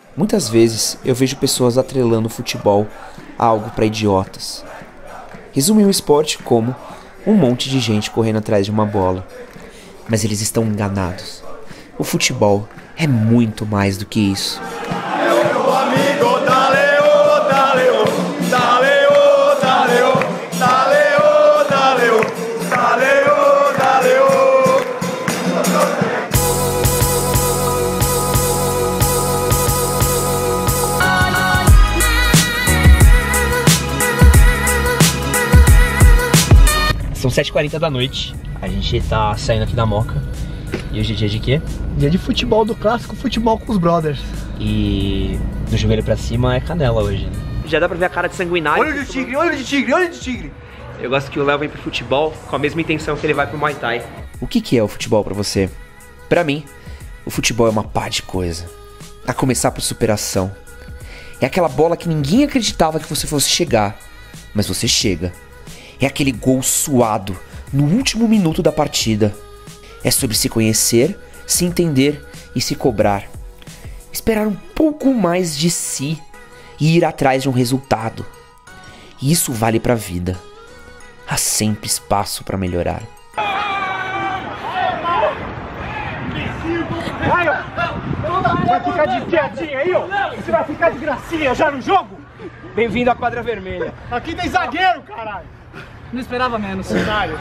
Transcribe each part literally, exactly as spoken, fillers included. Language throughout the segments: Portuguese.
Muitas vezes eu vejo pessoas atrelando o futebol a algo para idiotas. Resumem o esporte como um monte de gente correndo atrás de uma bola. Mas eles estão enganados. O futebol é muito mais do que isso. São sete e quarenta da noite, a gente tá saindo aqui da Moca. E hoje é dia de quê? Dia de futebol, do clássico futebol com os brothers. E do joelho pra cima é canela hoje, né? Já dá pra ver a cara de sanguinário. Olho de tigre, olho de tigre, olho de tigre. Eu gosto que o Léo vem pro futebol com a mesma intenção que ele vai pro Muay Thai. O que que é o futebol pra você? Pra mim, o futebol é uma pá de coisa. A começar por superação. É aquela bola que ninguém acreditava que você fosse chegar, mas você chega. É aquele gol suado no último minuto da partida. É sobre se conhecer, se entender e se cobrar. Esperar um pouco mais de si e ir atrás de um resultado. E isso vale pra vida. Há sempre espaço pra melhorar. Vai ficar de piadinha aí, ó? Você vai ficar de gracinha já no jogo? Bem-vindo à quadra vermelha. Aqui tem zagueiro, caralho. Não esperava menos. Cenário.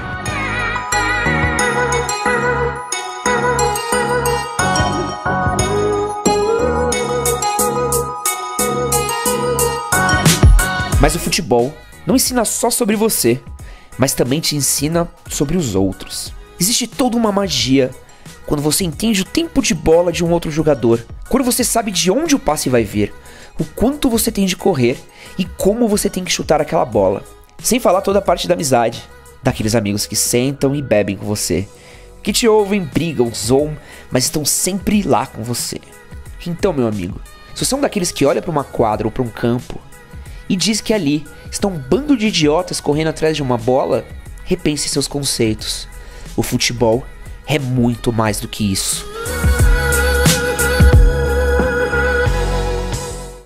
Mas o futebol não ensina só sobre você, mas também te ensina sobre os outros. Existe toda uma magia quando você entende o tempo de bola de um outro jogador, quando você sabe de onde o passe vai vir, o quanto você tem de correr e como você tem que chutar aquela bola. Sem falar toda a parte da amizade, daqueles amigos que sentam e bebem com você, que te ouvem, brigam, zoam, mas estão sempre lá com você. Então, meu amigo, se você é um daqueles que olha para uma quadra ou para um campo e diz que ali está um bando de idiotas correndo atrás de uma bola, repense seus conceitos. O futebol é muito mais do que isso.